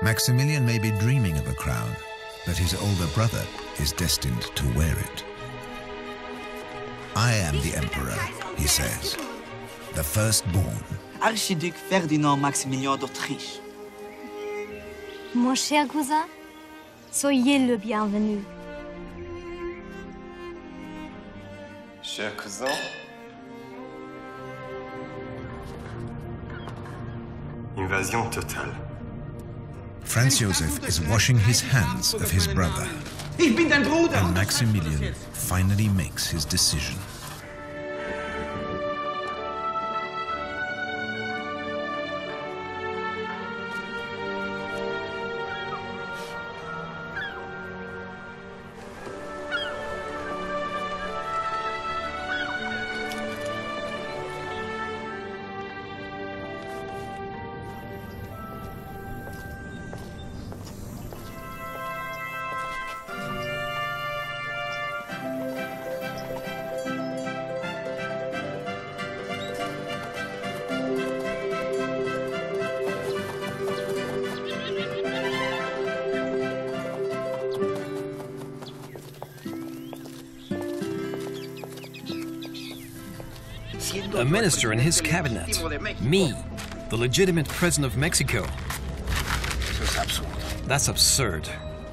Maximilian may be dreaming of a crown, but his older brother is destined to wear it. I am the emperor, he says, the firstborn. Archiduc Ferdinand Maximilian d'Autriche. Mon cher cousin, soyez le bienvenu. Cher cousin. Invasion totale. Franz Joseph is washing his hands of his brother. And Maximilian finally makes his decision. A minister in his cabinet. Me, the legitimate president of Mexico. That's absurd.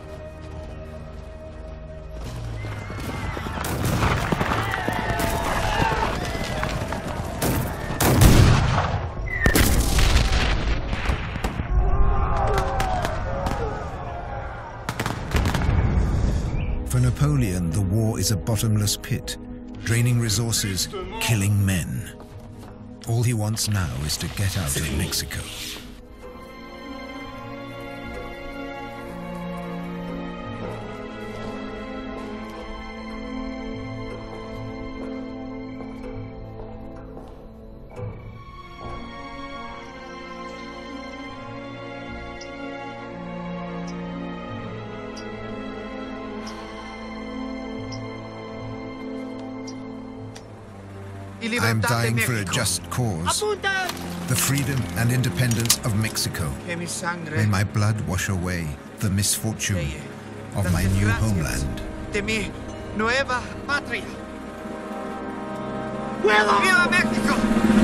For Napoleon, the war is a bottomless pit, draining resources, killing men. All he wants now is to get out of Mexico. I am dying for a just cause, the freedom and independence of Mexico. May my blood wash away the misfortune of my new homeland. De mi nueva patria. ¡Viva México!